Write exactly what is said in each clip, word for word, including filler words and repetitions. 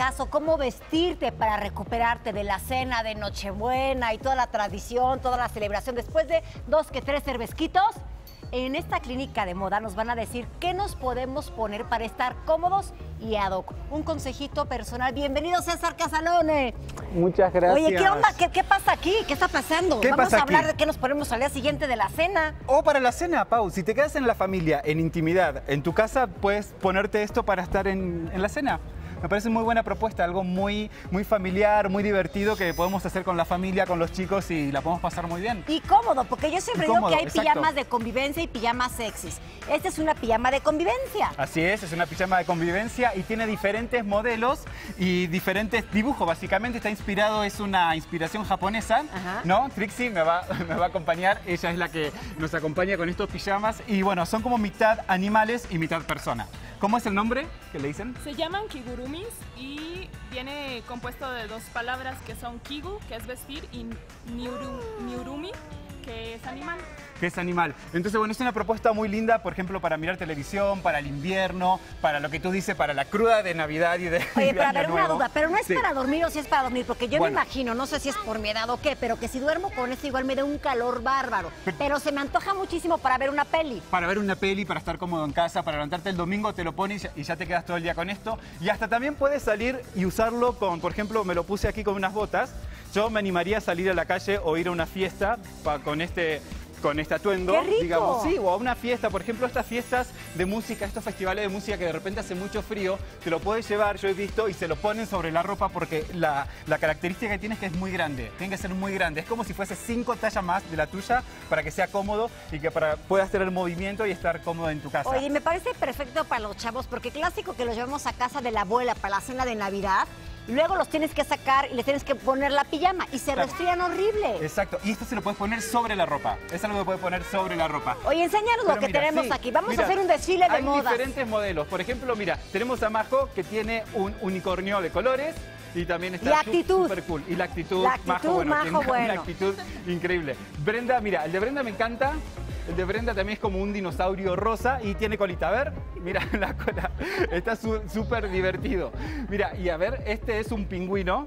casa, o cómo vestirte para recuperarte de la cena de Nochebuena y toda la tradición, toda la celebración, después de dos que tres cervezquitos, en esta clínica de moda nos van a decir qué nos podemos poner para estar cómodos y ad hoc. Un consejito personal. Bienvenido, César Casalone. Muchas gracias. Oye, ¿qué onda? ¿Qué, qué pasa aquí? ¿Qué está pasando? ¿Qué Vamos pasa a hablar aquí? de qué nos ponemos al día siguiente de la cena. O para la cena, Pau, si te quedas en la familia, en intimidad, en tu casa, puedes ponerte esto para estar en, en la cena. Me parece muy buena propuesta, algo muy, muy familiar, muy divertido que podemos hacer con la familia, con los chicos y la podemos pasar muy bien. Y cómodo, porque yo siempre Y digo cómodo, que hay exacto. pijamas de convivencia y pijamas sexys. Esta es una pijama de convivencia. Así es, es una pijama de convivencia y tiene diferentes modelos y diferentes dibujos. Básicamente está inspirado, es una inspiración japonesa, Ajá. ¿no? Trixie me va, me va a acompañar, ella es la que nos acompaña con estos pijamas y bueno, son como mitad animales y mitad persona. ¿Cómo es el nombre que le dicen? Se llaman kigurumis y viene compuesto de dos palabras que son kigu, que es vestir, y niuru, niurumi, que es animal. Que es animal. Entonces, bueno, es una propuesta muy linda, por ejemplo, para mirar televisión, para el invierno, para lo que tú dices, para la cruda de Navidad y de Oye, de pero a Año ver, una Nuevo. duda, pero no es Sí. para dormir o si es para dormir, porque yo Bueno. me imagino, no sé si es por mi edad o qué, pero que si duermo con eso igual me da un calor bárbaro. Pero se me antoja muchísimo para ver una peli. Para ver una peli, para estar cómodo en casa, para levantarte el domingo, te lo pones y ya te quedas todo el día con esto. Y hasta también puedes salir y usarlo con, por ejemplo, me lo puse aquí con unas botas. Yo me animaría a salir a la calle o ir a una fiesta pa- con este... con este atuendo, ¡Qué rico! digamos, sí, o a una fiesta, por ejemplo, estas fiestas de música, estos festivales de música que de repente hace mucho frío, te lo puedes llevar, yo he visto, y se lo ponen sobre la ropa porque la, la característica que tiene es que es muy grande, tiene que ser muy grande, es como si fuese cinco tallas más de la tuya para que sea cómodo y que para, puedas tener movimiento y estar cómodo en tu casa. Oye, me parece perfecto para los chavos, porque clásico que los llevamos a casa de la abuela para la cena de Navidad, luego los tienes que sacar y les tienes que poner la pijama y se Claro. resfrían horrible. Exacto, y esto se lo puedes poner sobre la ropa, es algo que puedes poner sobre la ropa. Oye, enséñanos lo Pero que mira, tenemos sí, aquí. Vamos mira, a hacer un desfile de hay modas. diferentes modelos. Por ejemplo, mira, tenemos a Majo que tiene un unicornio de colores y también está Y su- actitud. super cool. Y la actitud, La actitud, Majo, bueno, Majo, tiene bueno. una actitud increíble. Brenda, mira, el de Brenda me encanta. El de Brenda también es como un dinosaurio rosa y tiene colita. A ver, mira la cola. Está su- súper divertido. Mira, y a ver, este es un pingüino.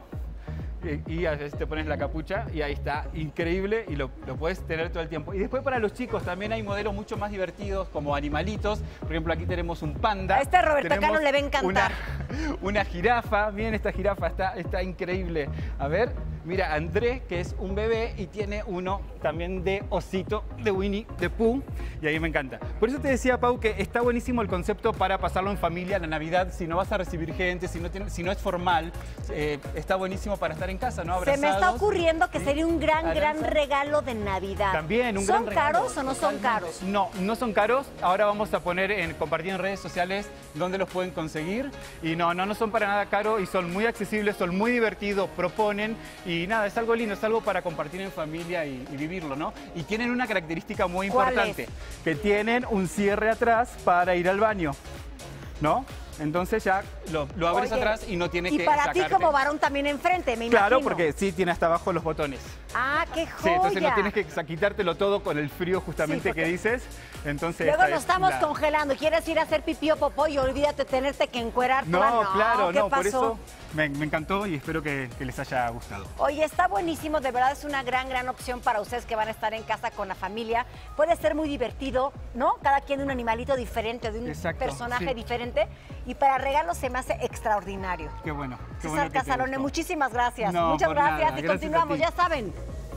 Y, y a veces te pones la capucha y ahí está, increíble y lo, lo puedes tener todo el tiempo. Y después para los chicos también hay modelos mucho más divertidos como animalitos. Por ejemplo, aquí tenemos un panda. A este Roberto Tenemos Cano le va a encantar. Una, una jirafa, miren esta jirafa, está, está increíble. A ver, mira, André, que es un bebé y tiene uno también de osito, de Winnie, de Pooh, y ahí me encanta. Por eso te decía, Pau, que está buenísimo el concepto para pasarlo en familia, la Navidad, si no vas a recibir gente, si no, tiene, si no es formal, eh, está buenísimo para estar en casa, ¿no? Se me está Abrazados. ocurriendo que Sí. sería un gran, gran Aranza. regalo de Navidad. También, un ¿Son gran regalo. caros o no son Totalmente. caros? No, no son caros. Ahora vamos a poner en compartir en redes sociales dónde los pueden conseguir. Y no, no, no son para nada caros y son muy accesibles, son muy divertidos, proponen. Y nada, es algo lindo, es algo para compartir en familia y, y vivirlo, ¿no? Y tienen una característica muy ¿Cuál importante, es? que tienen un cierre atrás para ir al baño, ¿no? Entonces ya lo, lo abres Oye, atrás y no tienes y que para sacarte. ti como varón también enfrente, me Claro, imagino. porque sí tiene hasta abajo los botones. Ah, qué Sí, joya. entonces no tienes que sa- quitártelo todo con el frío justamente Sí, porque- que dices. Entonces Luego esta nos es estamos la- congelando. ¿Quieres ir a hacer pipí o popó y olvídate tenerte que encuerar No, toda? claro, ¿qué no, pasó? por eso me, me encantó y espero que, que les haya gustado. Oye, está buenísimo, de verdad es una gran, gran opción para ustedes que van a estar en casa con la familia. Puede ser muy divertido, ¿no? Cada quien de un animalito diferente, de un Exacto, personaje sí. diferente. Y para regalos se me hace extraordinario. Qué bueno. Qué César bueno que te Casalone, gustó. muchísimas gracias. No, Muchas por gracias nada, y gracias a continuamos, ti. ya saben.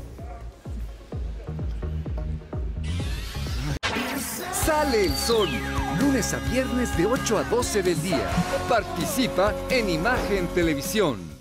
Sale el sol, lunes a viernes de ocho a doce del día. Participa en Imagen Televisión.